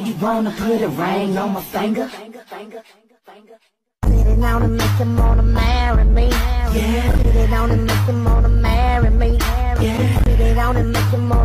you wanna put a ring on my finger? Put it on and make him wanna marry me. Yeah. Put it on and make him wanna marry me. Yeah. Put it on and make him wanna